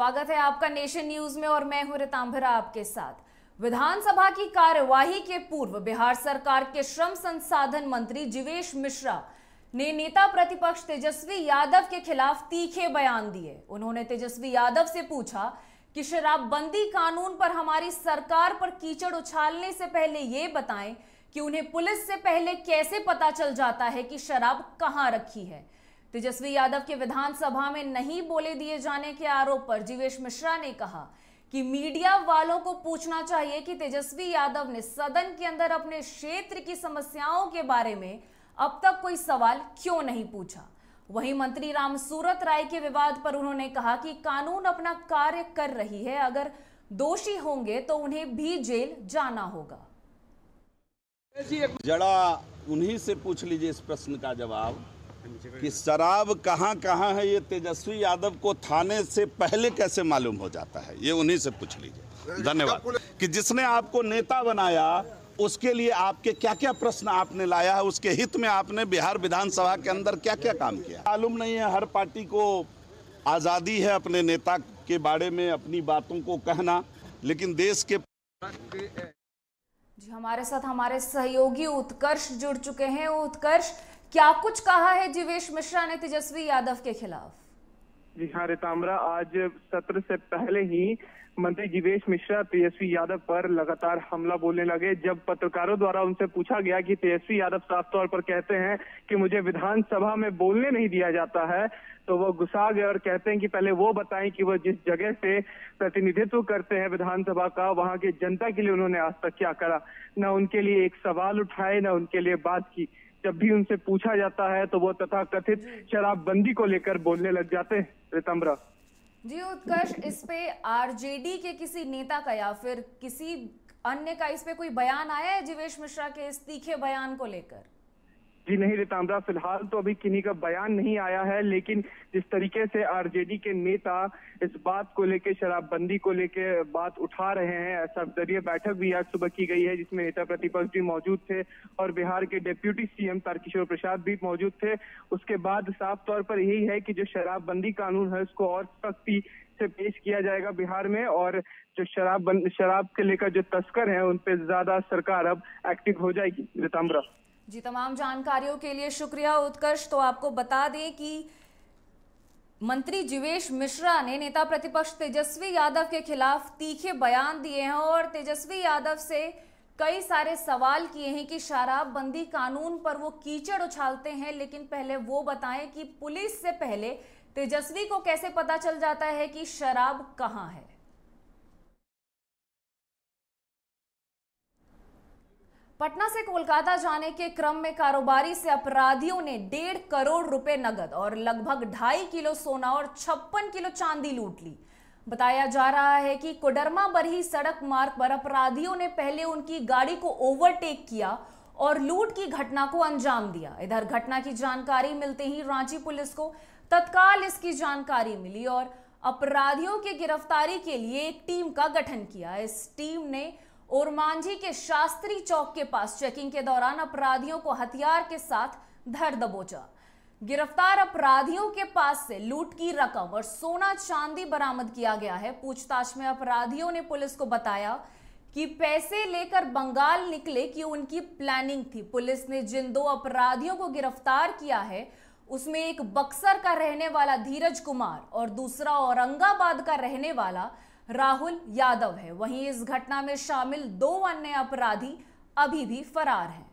स्वागत है आपका नेशन न्यूज में और मैं हूं रितांभरा आपके साथ। विधानसभा की कार्यवाही के पूर्व बिहार सरकार के श्रम संसाधन मंत्री जीवेश मिश्रा ने नेता प्रतिपक्ष तेजस्वी यादव के खिलाफ तीखे बयान दिए। उन्होंने तेजस्वी यादव से पूछा कि शराबबंदी कानून पर हमारी सरकार पर कीचड़ उछालने से पहले ये बताएं कि उन्हें पुलिस से पहले कैसे पता चल जाता है कि शराब कहां रखी है। तेजस्वी यादव के विधानसभा में नहीं बोले दिए जाने के आरोप पर जीवेश मिश्रा ने कहा कि मीडिया वालों को पूछना चाहिए कि तेजस्वी यादव ने सदन के अंदर अपने क्षेत्र की समस्याओं के बारे में अब तक कोई सवाल क्यों नहीं पूछा। वहीं मंत्री रामसूरत राय के विवाद पर उन्होंने कहा कि कानून अपना कार्य कर रही है, अगर दोषी होंगे तो उन्हें भी जेल जाना होगा। जरा उन्हीं से पूछ लीजिए इस प्रश्न का जवाब कि शराब कहाँ कहाँ है, ये तेजस्वी यादव को थाने से पहले कैसे मालूम हो जाता है, ये उन्हीं से पूछ लीजिए। धन्यवाद। कि जिसने आपको नेता बनाया उसके लिए आपके क्या क्या प्रश्न आपने लाया है, उसके हित में आपने बिहार विधानसभा के अंदर क्या क्या काम किया। मालूम नहीं है, हर पार्टी को आज़ादी है अपने नेता के बारे में अपनी बातों को कहना, लेकिन देश के जी हमारे साथ हमारे सहयोगी उत्कर्ष जुड़ चुके हैं। उत्कर्ष, क्या कुछ कहा है जीवेश मिश्रा ने तेजस्वी यादव के खिलाफ? जी हाँ रितांभरा, आज सत्र से पहले ही मंत्री जीवेश मिश्रा तेजस्वी यादव पर लगातार हमला बोलने लगे। जब पत्रकारों द्वारा उनसे पूछा गया कि तेजस्वी यादव साफ तौर पर कहते हैं कि मुझे विधानसभा में बोलने नहीं दिया जाता है, तो वो गुस्सा गए और कहते हैं कि पहले वो बताएं कि वो जिस जगह से प्रतिनिधित्व करते हैं विधानसभा का, वहां की जनता के लिए उन्होंने आज तक क्या करा। न उनके लिए एक सवाल उठाए, न उनके लिए बात की। जब भी उनसे पूछा जाता है तो वो तथाकथित शराबबंदी को लेकर बोलने लग जाते हैं। रितंबरा जी उत्कर्ष, इस पे आरजेडी के किसी नेता का या फिर किसी अन्य का इस पे कोई बयान आया है जीवेश मिश्रा के इस तीखे बयान को लेकर? जी नहीं रितांभरा, फिलहाल तो अभी किन्हीं का बयान नहीं आया है, लेकिन जिस तरीके से आरजेडी के नेता इस बात को लेकर, शराबबंदी को लेकर बात उठा रहे हैं, सर्वदलीय बैठक भी आज सुबह की गई है जिसमें नेता प्रतिपक्ष भी मौजूद थे और बिहार के डिप्टी सीएम तारकिशोर प्रसाद भी मौजूद थे। उसके बाद साफ तौर पर यही है कि जो शराबबंदी कानून है उसको और सख्ती से पेश किया जाएगा बिहार में, और जो शराब के लेकर जो तस्कर हैं उन पे ज्यादा सरकार अब एक्टिव हो जाएगी। रितांभरा जी, तमाम जानकारियों के लिए शुक्रिया उत्कर्ष। तो आपको बता दें कि मंत्री जीवेश मिश्रा ने नेता प्रतिपक्ष तेजस्वी यादव के खिलाफ तीखे बयान दिए हैं और तेजस्वी यादव से कई सारे सवाल किए हैं कि शराबबंदी कानून पर वो कीचड़ उछालते हैं, लेकिन पहले वो बताएं कि पुलिस से पहले तेजस्वी को कैसे पता चल जाता है कि शराब कहां है। पटना से कोलकाता जाने के क्रम में कारोबारी से अपराधियों ने 1.5 करोड़ रुपए नगद और लगभग 2.5 किलो सोना और 56 किलो चांदी लूट ली। बताया जा रहा है कि कोडरमा बरही सड़क मार्ग पर अपराधियों ने पहले उनकी गाड़ी को ओवरटेक किया और लूट की घटना को अंजाम दिया। इधर घटना की जानकारी मिलते ही रांची पुलिस को तत्काल इसकी जानकारी मिली और अपराधियों की गिरफ्तारी के लिए एक टीम का गठन किया। इस टीम ने ओरमांझी के शास्त्री चौक के पास चेकिंग के दौरान अपराधियों को हथियार के साथ धर दबोचा। गिरफ्तार अपराधियों के पास से लूट की रकम और सोना चांदी बरामद किया गया है। पूछताछ में अपराधियों ने पुलिस को बताया कि पैसे लेकर बंगाल निकले की उनकी प्लानिंग थी। पुलिस ने जिन 2 अपराधियों को गिरफ्तार किया है उसमें एक बक्सर का रहने वाला धीरज कुमार और दूसरा औरंगाबाद का रहने वाला राहुल यादव है। वहीं इस घटना में शामिल 2 अन्य अपराधी अभी भी फरार हैं।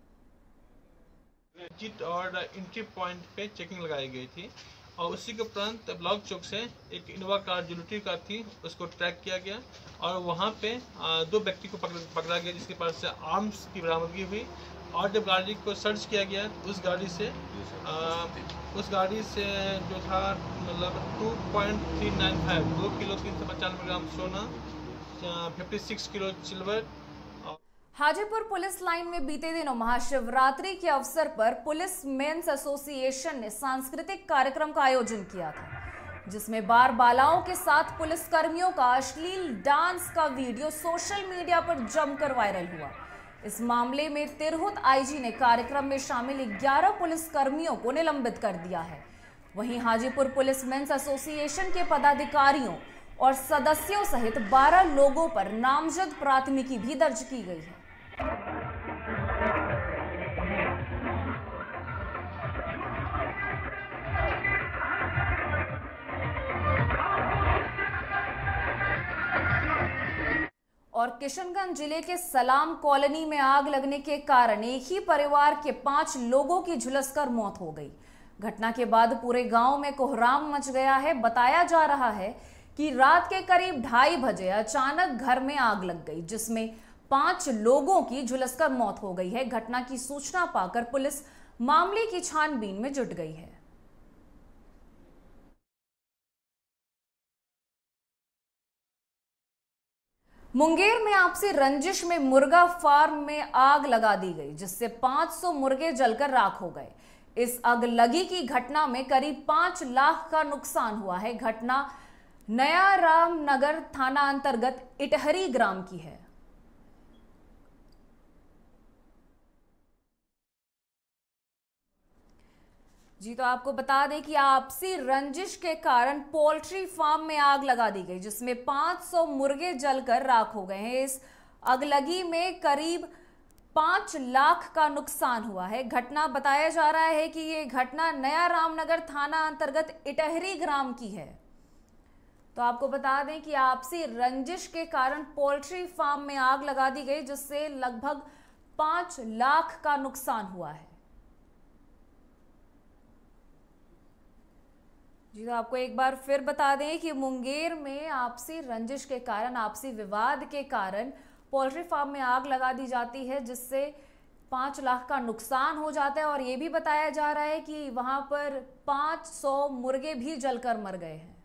एग्जिट और एंट्री पॉइंट पे चेकिंग लगाई गई थी और उसी के उपरांत ब्लॉक चौक से एक इनोवा कार जो लुटी कार थी उसको ट्रैक किया गया और वहां पे 2 व्यक्ति को पकड़ा गया जिसके पास से आर्म्स की बरामदगी हुई। और जब गाड़ी को सर्च किया गया उस गाड़ी से जो था मतलब 2.395 2 किलो 395 ग्राम सोना, 56 kilo silver. Hajipur police line में बीते दिनों महाशिवरात्रि के अवसर पर पुलिस मेंस एसोसिएशन ने सांस्कृतिक कार्यक्रम का आयोजन किया था, जिसमें बार बालाओं के साथ पुलिस कर्मियों का अश्लील डांस का वीडियो सोशल मीडिया पर जमकर वायरल हुआ। इस मामले में तिरहुत आईजी ने कार्यक्रम में शामिल 11 पुलिस कर्मियों को निलंबित कर दिया है। वहीं हाजीपुर पुलिस मेंस एसोसिएशन के पदाधिकारियों और सदस्यों सहित 12 लोगों पर नामजद प्राथमिकी भी दर्ज की गई है। और किशनगंज जिले के सलाम कॉलोनी में आग लगने के कारण एक ही परिवार के 5 लोगों की झुलसकर मौत हो गई। घटना के बाद पूरे गांव में कोहराम मच गया है। बताया जा रहा है कि रात के करीब 2:30 बजे अचानक घर में आग लग गई, जिसमें 5 लोगों की झुलसकर मौत हो गई है। घटना की सूचना पाकर पुलिस मामले की छानबीन में जुट गई है। मुंगेर में आपसी रंजिश में मुर्गा फार्म में आग लगा दी गई, जिससे 500 मुर्गे जलकर राख हो गए। इस अगलगी की घटना में करीब 5 लाख का नुकसान हुआ है। घटना नया रामनगर थाना अंतर्गत इटहरी ग्राम की है। जी तो आपको बता दें कि आपसी रंजिश के कारण पोल्ट्री फार्म में आग लगा दी गई, जिसमें 500 मुर्गे जलकर राख हो गए हैं। इस अगलगी में करीब 5 लाख का नुकसान हुआ है। घटना बताया जा रहा है कि ये घटना नया रामनगर थाना अंतर्गत इटहरी ग्राम की है। तो आपको बता दें कि आपसी रंजिश के कारण पोल्ट्री फार्म में आग लगा दी गई, जिससे लगभग 5 लाख का नुकसान हुआ है। जी तो आपको एक बार फिर बता दें कि मुंगेर में आपसी रंजिश के कारण, आपसी विवाद के कारण पोल्ट्री फार्म में आग लगा दी जाती है, जिससे 5 लाख का नुकसान हो जाता है। और ये भी बताया जा रहा है कि वहां पर 500 मुर्गे भी जलकर मर गए हैं।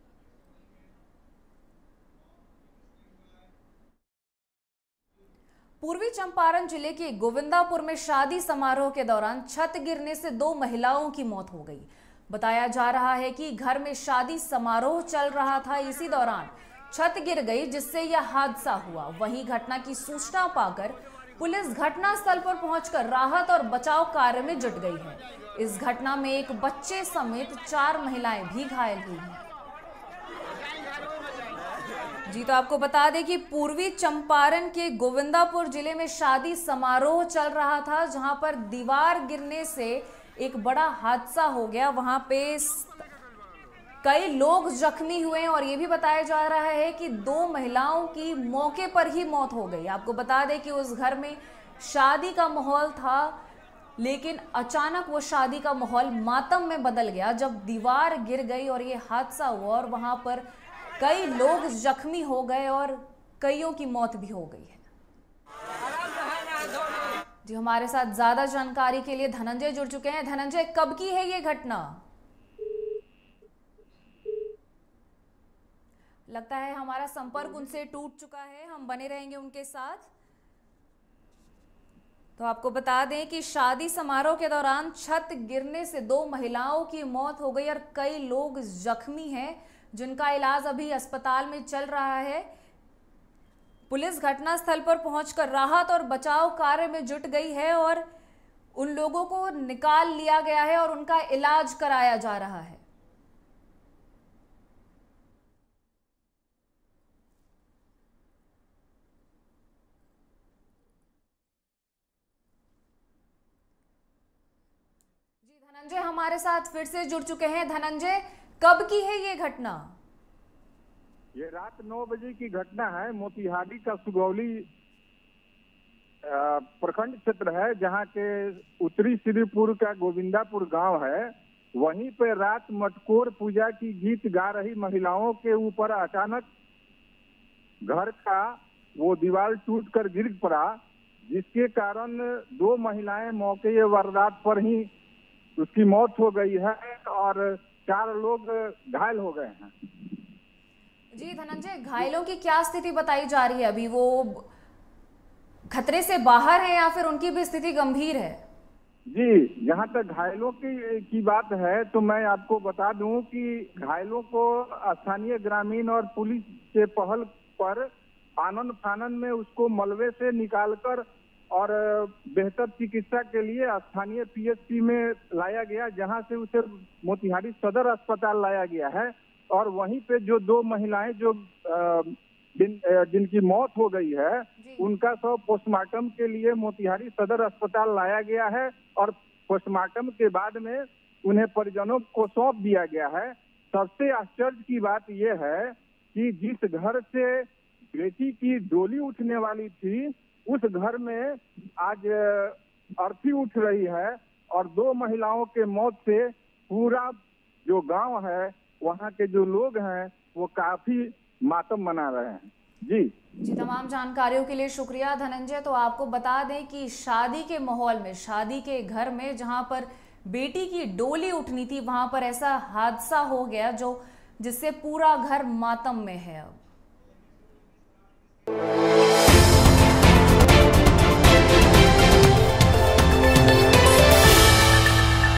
पूर्वी चंपारण जिले के गोविंदापुर में शादी समारोह के दौरान छत गिरने से 2 महिलाओं की मौत हो गई। बताया जा रहा है कि घर में शादी समारोह चल रहा था, इसी दौरान छत गिर गई, जिससे यह हादसा हुआ। वहीं घटना की सूचना पाकर पुलिस घटनास्थल पर पहुंचकर राहत और बचाव कार्य में जुट गई है। इस घटना में एक बच्चे समेत 4 महिलाएं भी घायल हुई हैं। जी तो आपको बता दें कि पूर्वी चंपारण के गोविंदापुर जिले में शादी समारोह चल रहा था, जहां पर दीवार गिरने से एक बड़ा हादसा हो गया। वहां पे कई लोग जख्मी हुए और ये भी बताया जा रहा है कि 2 महिलाओं की मौके पर ही मौत हो गई। आपको बता दें कि उस घर में शादी का माहौल था, लेकिन अचानक वो शादी का माहौल मातम में बदल गया जब दीवार गिर गई और ये हादसा हुआ और वहां पर कई लोग जख्मी हो गए और कईयों की मौत भी हो गई है। जी हमारे साथ ज्यादा जानकारी के लिए धनंजय जुड़ चुके हैं। धनंजय, कब की है ये घटना? लगता है हमारा संपर्क उनसे टूट चुका है, हम बने रहेंगे उनके साथ। तो आपको बता दें कि शादी समारोह के दौरान छत गिरने से 2 महिलाओं की मौत हो गई और कई लोग जख्मी हैं, जिनका इलाज अभी अस्पताल में चल रहा है। पुलिस घटनास्थल पर पहुंचकर राहत और बचाव कार्य में जुट गई है और उन लोगों को निकाल लिया गया है और उनका इलाज कराया जा रहा है। जी धनंजय हमारे साथ फिर से जुड़ चुके हैं। धनंजय, कब की है ये घटना? ये रात 9 बजे की घटना है। मोतिहारी का सुगौली प्रखंड क्षेत्र है, जहाँ के उत्तरी श्रीपुर का गोविंदापुर गांव है। वहीं पे रात मटकोर पूजा की गीत गा रही महिलाओं के ऊपर अचानक घर का वो दीवार टूटकर गिर पड़ा, जिसके कारण 2 महिलाएं मौके वारदात पर ही उसकी मौत हो गई है और 4 लोग घायल हो गए हैं। जी धनंजय, घायलों की क्या स्थिति बताई जा रही है? अभी वो खतरे से बाहर है या फिर उनकी भी स्थिति गंभीर है? जी, जहां तक घायलों की बात है तो मैं आपको बता दूं कि घायलों को स्थानीय ग्रामीण और पुलिस के पहल पर आनन फानन में उसको मलबे से निकालकर और बेहतर चिकित्सा के लिए स्थानीय पीएचसी में लाया गया, जहां से उसे मोतिहारी सदर अस्पताल लाया गया है और वहीं पे जो 2 महिलाएं जो जिनकी मौत हो गई है, उनका शव पोस्टमार्टम के लिए मोतिहारी सदर अस्पताल लाया गया है और पोस्टमार्टम के बाद में उन्हें परिजनों को सौंप दिया गया है। सबसे आश्चर्य की बात यह है कि जिस घर से बेटी की डोली उठने वाली थी, उस घर में आज अर्थी उठ रही है और 2 महिलाओं के मौत से पूरा जो गांव है, वहां के जो लोग हैं, वो काफी मातम मना रहे हैं। जी, तमाम जानकारियों के लिए शुक्रिया धनंजय। तो आपको बता दें कि शादी के माहौल में, शादी के घर में जहां पर बेटी की डोली उठनी थी, वहां पर ऐसा हादसा हो गया जिससे पूरा घर मातम में है अब।